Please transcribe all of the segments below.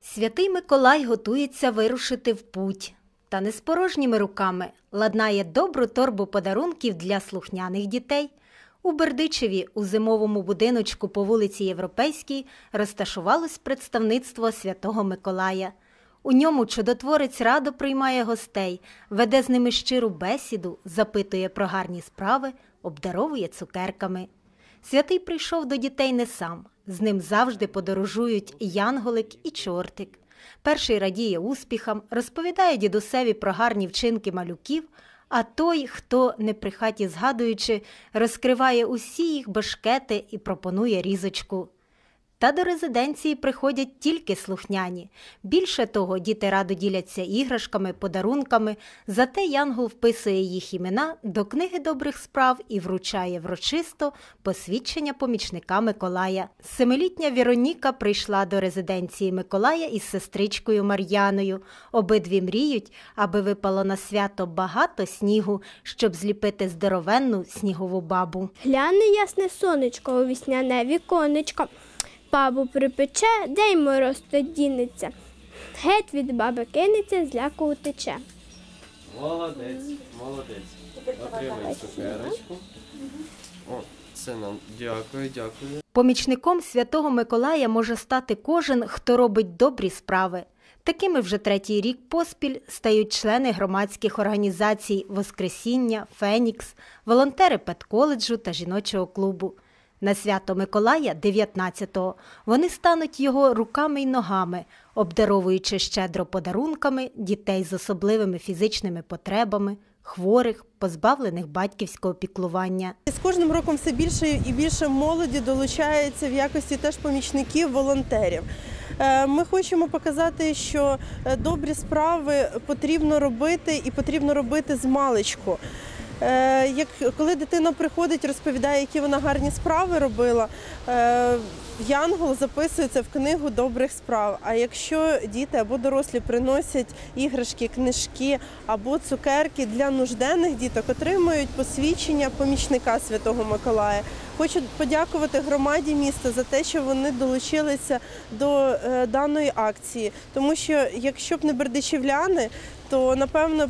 Святий Миколай готується вирушити в путь. Та не з порожніми руками ладнає добру торбу подарунків для слухняних дітей. У Бердичеві у зимовому будиночку по вулиці Європейській розташувалось представництво Святого Миколая. У ньому чудотворець радо приймає гостей, веде з ними щиру бесіду, запитує про гарні справи, обдаровує цукерками. Святий прийшов до дітей не сам. З ним завжди подорожують і янголик, і чортик. Перший радіє успіхам, розповідає дідусеві про гарні вчинки малюків, а той, хто, не при хаті згадуючи, розкриває усі їх бешкети і пропонує різочку. Та до резиденції приходять тільки слухняні. Більше того, діти радо діляться іграшками, подарунками, зате янгол вписує їх імена до книги добрих справ і вручає врочисто посвідчення помічника Миколая. 7-літня Віроніка прийшла до резиденції Миколая із сестричкою Мар'яною. Обидві мріють, аби випало на свято багато снігу, щоб зліпити здоровенну снігову бабу. Гляне ясне сонечко у вісняне віконечко. Бабу припече, де й мороз то дінеться. Геть від баби кинеться, зляку утече. Молодець, молодець. Отримай цукерочку. О, це нам дякую. Помічником Святого Миколая може стати кожен, хто робить добрі справи. Такими вже третій рік поспіль стають члени громадських організацій «Воскресіння», «Фенікс», волонтери педколеджу та жіночого клубу. На свято Миколая, 19-го, вони стануть його руками й ногами, обдаровуючи щедро подарунками дітей з особливими фізичними потребами, хворих, позбавлених батьківського піклування. З кожним роком все більше і більше молоді долучається в якості теж помічників, волонтерів. Ми хочемо показати, що добрі справи потрібно робити і потрібно робити змалечку. Коли дитина приходить, розповідає, які вона гарні справи робила, янгол записується в книгу добрих справ. А якщо діти або дорослі приносять іграшки, книжки або цукерки для нужденних діток, отримують посвідчення помічника Святого Миколая. Хочу подякувати громаді міста за те, що вони долучилися до даної акції. Тому що, якщо б не бердичівляни, то, напевно,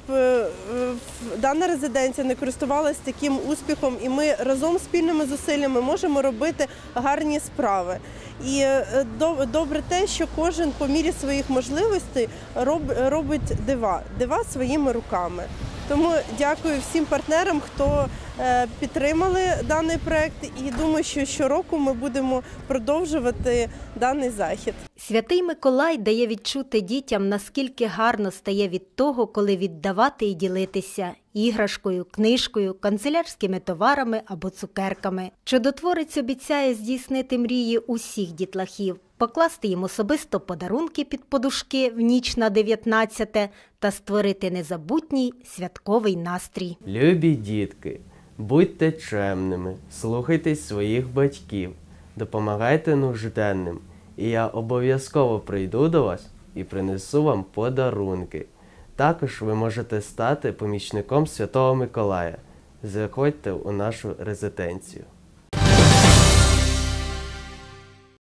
дана резиденція не користувалася таким успіхом, і ми разом спільними зусиллями можемо робити гарні справи. І добре те, що кожен по мірі своїх можливостей робить дива своїми руками. Тому дякую всім партнерам, хто підтримали даний проєкт, і думаю, що щороку ми будемо продовжувати даний захід. Святий Миколай дає відчути дітям, наскільки гарно стає від того, коли віддавати і ділитися іграшкою, книжкою, канцелярськими товарами або цукерками. Чудотворець обіцяє здійснити мрії усіх дітлахів, покласти їм особисто подарунки під подушки в ніч на 19-те та створити незабутній святковий настрій. Любі дітки, будьте чемними, слухайтесь своїх батьків, допомагайте нужденним. І я обов'язково прийду до вас і принесу вам подарунки. Також ви можете стати помічником Святого Миколая. Заходьте у нашу резиденцію.